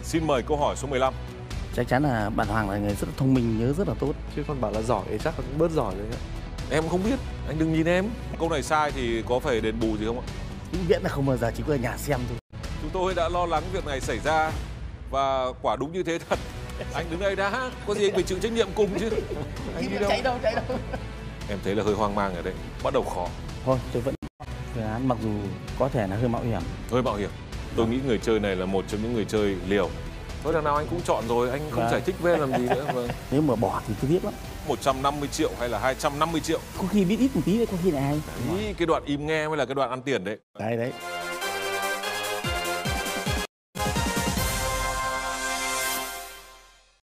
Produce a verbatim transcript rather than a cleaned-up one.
Xin mời câu hỏi số mười lăm. Chắc chắn là bạn Hoàng là người rất là thông minh, nhớ rất là tốt. Chứ còn bảo là giỏi thì chắc là cũng bớt giỏi rồi đấy. Em không biết, anh đừng nhìn em. Câu này sai thì có phải đền bù gì không ạ? Vĩnh viễn là không bao giờ, chỉ có ở nhà xem thôi. Chúng tôi đã lo lắng việc này xảy ra và quả đúng như thế thật. Anh đứng đây đã, có gì anh phải chịu trách nhiệm cùng chứ. Anh đi đâu? Chạy đâu, chạy đâu. Em thấy là hơi hoang mang ở đây, bắt đầu khó. Thôi, tôi vẫn phương án mặc dù có thể là hơi mạo hiểm. Hơi mạo hiểm. Tôi nghĩ người chơi này là một trong những người chơi liều. Thôi đằng nào anh cũng chọn rồi, anh không Vâng. giải thích với em làm gì nữa. Vâng. Nếu mà bỏ thì tôi biết lắm. một trăm năm mươi triệu hay là hai trăm năm mươi triệu? Có khi biết ít một tí, có khi lại hay. Đấy, cái đoạn im nghe mới là cái đoạn ăn tiền đấy. Đấy, đấy.